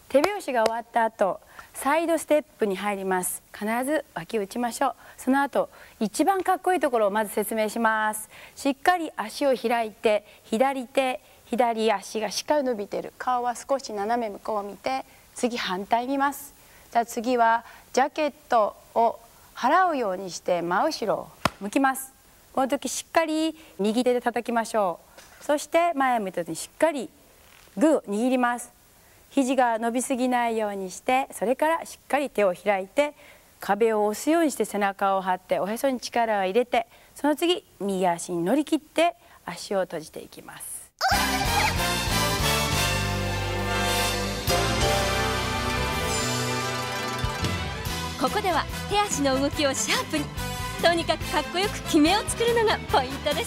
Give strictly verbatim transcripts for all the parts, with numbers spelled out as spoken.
手拍子が終わった後、サイドステップに入ります。必ず脇を打ちましょう。その後、一番かっこいいところをまず説明します。しっかり足を開いて、左手、左足がしっかり伸びている。顔は少し斜め向こうを見て、次反対見ます。じゃあ次はジャケットを払うようにして真後ろを向きます。この時しっかり右手で叩きましょう。そして前を見た時にしっかりグーを握ります。肘が伸びすぎないようにして、それからしっかり手を開いて壁を押すようにして背中を張っておへそに力を入れて、その次右足に乗り切って足を閉じていきます。 ここでは手足の動きをシャープに、とにかくかっこよく決めを作るのがポイントです。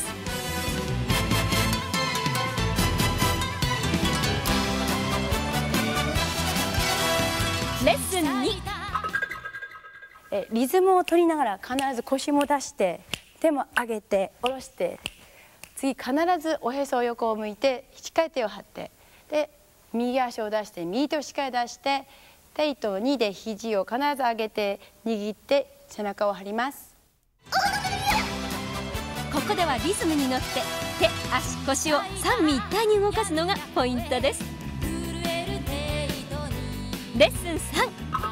レッスンに、 えリズムを取りながら必ず腰も出して手も上げて下ろして、次必ずおへそを横を向いてしっかり手を張って、で右足を出して右手をしっかり出して、手とにで肘を必ず上げて握って背中を張ります。 ここではリズムに乗って手足腰を三位一体に動かすのがポイントです。レッスンさん、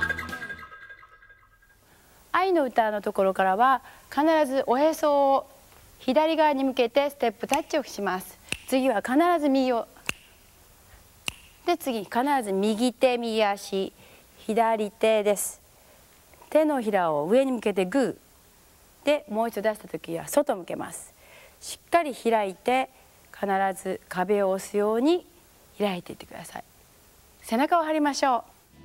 愛の歌のところからは必ずおへそを左側に向けてステップタッチをします。次は必ず右をで、次必ず右手右足左手です。手のひらを上に向けてグーで、もう一度出した時は外向けます。しっかり開いて必ず壁を押すように開いていってください。背中を張りましょう。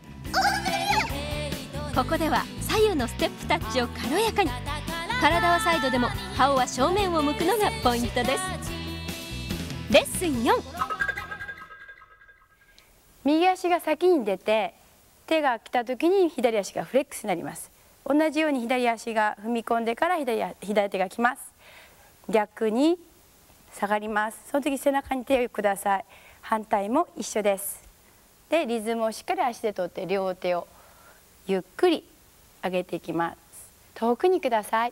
ここでは左右のステップタッチを軽やかに、体はサイドでも顔は正面を向くのがポイントです。レッスンよん、 右足が先に出て手が来た時に左足がフレックスになります。同じように左足が踏み込んでから 左, 左手が来ます。逆に下がります。その時背中に手をください。反対も一緒です。でリズムをしっかり足で取って両手をゆっくり上げていきます。遠くにください。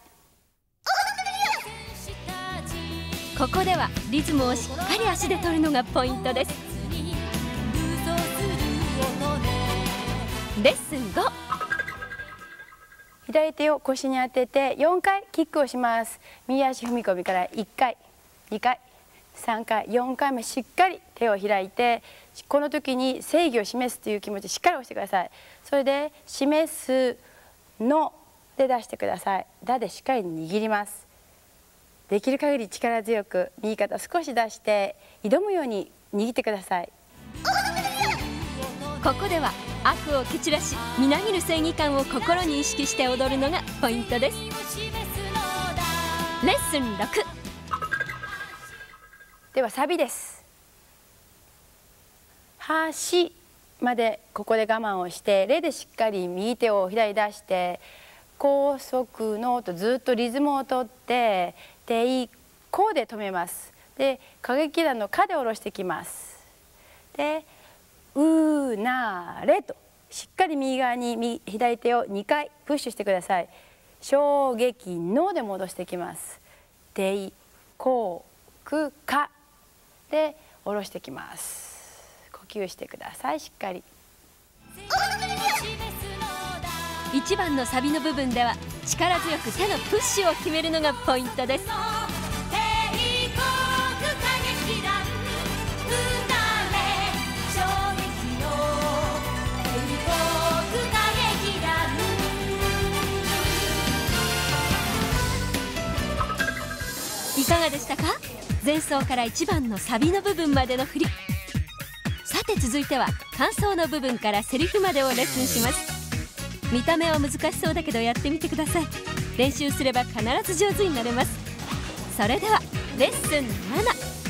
ここではリズムをしっかり足で取るのがポイントです。レッスンご、 左手を腰に当ててよんかいキックをします。右足踏み込みからいっかいにかいさんかいよんかいめしっかり手を開いて、この時に正義を示すという気持ちしっかり押してください。それで示すので出してください。だでしっかり握ります。できる限り力強く右肩少し出して挑むように握ってください。 ここでは悪を蹴散らしみなぎる正義感を心に意識して踊るのがポイントです。レッスンろく、 ではサビです。端までここで我慢をして、レでしっかり右手を左出して高速のとずっとリズムをとって、でこうで止めます。で歌劇団のかで下ろしてきます。でうなれとしっかり右側に右左手をにかいプッシュしてください。衝撃ので戻してきます。でこうくかで下ろしてきます。呼吸してください。しっかり。 いちばんのサビの部分では力強く手のプッシュを決めるのがポイントです。いかがでしたか？前奏からいちばんのサビの部分までの振り。さて続いては間奏の部分からセリフまでをレッスンします。見た目は難しそうだけどやってみてください。練習すれば必ず上手になれます。それではレッスンなな、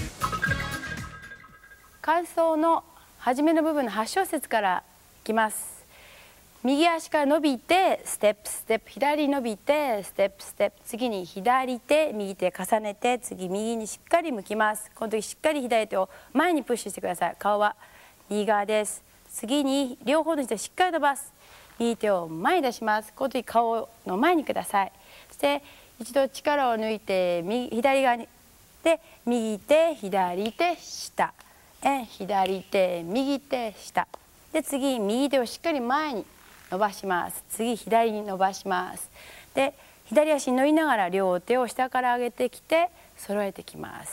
間奏の初めの部分のはち小節からいきます。右足から伸びてステップステップ、左伸びてステップステップ、次に左手右手重ねて、次右にしっかり向きます。この時しっかり左手を前にプッシュしてください。顔は右側です。 次に両方の手をしっかり伸ばす。右手を前に出します。この時顔の前にください。そして一度力を抜いて右左側にで右手左手下、え左手右手下で、次右手をしっかり前に伸ばします。次左に伸ばします。で左足に乗りながら両手を下から上げてきて揃えてきます。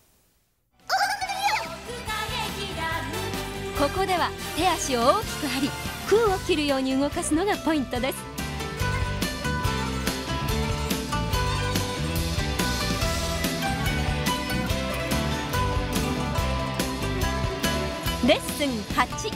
ここでは手足を大きく張り、空を切るように動かすのがポイントです。レッスンはち。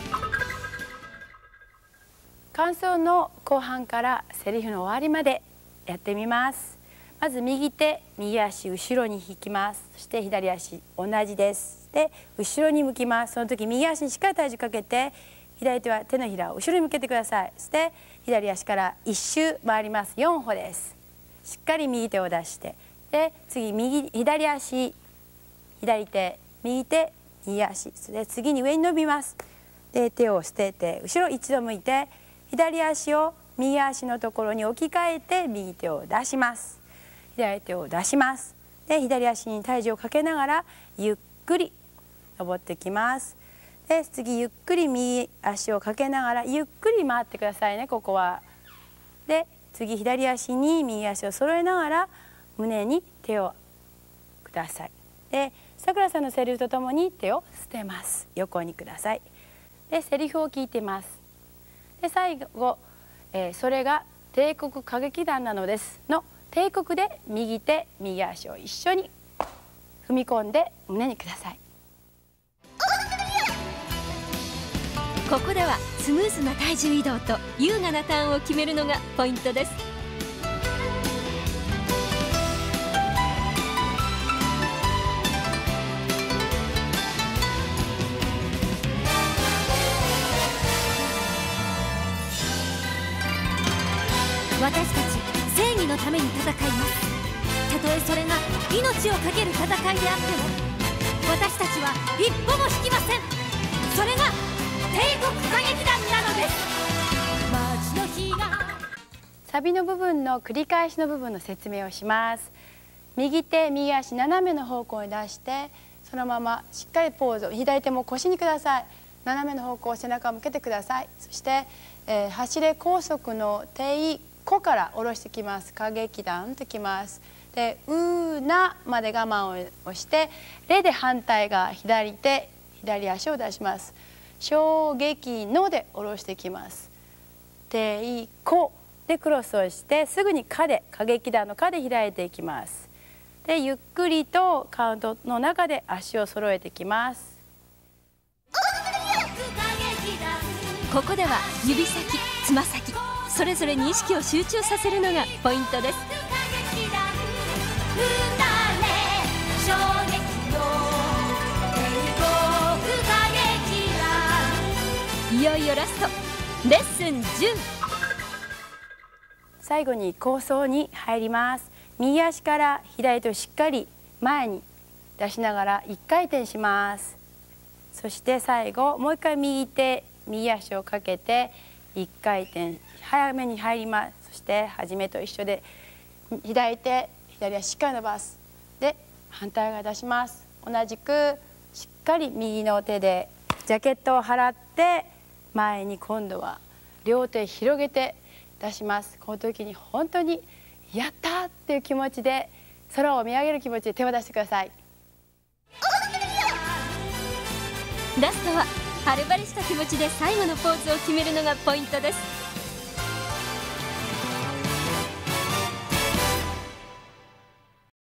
間奏の後半からセリフの終わりまでやってみます。まず右手右足後ろに引きます。そして左足同じです。で後ろに向きます。その時右足にしっかり体重かけて、左手は手のひらを後ろに向けてください。そして左足から一周回ります。よん歩です。しっかり右手を出して、で次右左足左手右手右足で次に上に伸びます。で手を捨てて後ろ一度向いて、左足を右足のところに置き換えて右手を出します。左手を出します。で左足に体重をかけながらゆっくり登ってきます。で次ゆっくり右足をかけながらゆっくり回ってくださいね、ここは。で次左足に右足を揃えながら胸に手をください。でさくらさんのセリフとともに手を捨てます。横にください。でセリフを聞いてます。で最後、えー、それが帝国歌劇団なのですの帝国で右手右足を一緒に踏み込んで胸にください。 ここではスムーズな体重移動と優雅なターンを決めるのがポイントです。私たち正義のために戦います。たとえそれが命を懸ける戦いであっても、私たちは一歩も引きません。それが帝国歌劇団なのです。街の日がサビの部分の繰り返しの部分の説明をします。右手右足斜めの方向に出して、そのまましっかりポーズを左手も腰にください。斜めの方向背中を向けてください。そして、えー、走れ高速の低こから下ろしてきます。歌劇団ときます。でうーなまで我慢をしてレで反対側左手左足を出します。衝撃ので下ろしてきます。てこでクロスをしてすぐにかで歌劇団のかで開いていきます。でゆっくりとカウントの中で足を揃えてきます。 ここでは指先つま先それぞれに意識を集中させるのがポイントです。いよいよラストレッスンじゅう。 最後に構想に入ります。右足から左手をしっかり前に出しながらいっかい転します。そして最後もう一回右手右足をかけていっかい転早めに入ります。そして初めと一緒で左手左足しっかり伸ばす。で反対側出します。同じくしっかり右の手でジャケットを払って前に今度は両手広げて出します。この時に本当にやったっていう気持ちで空を見上げる気持ちで手を出してください。 ラストは晴れ晴れした気持ちで最後のポーズを決めるのがポイントです。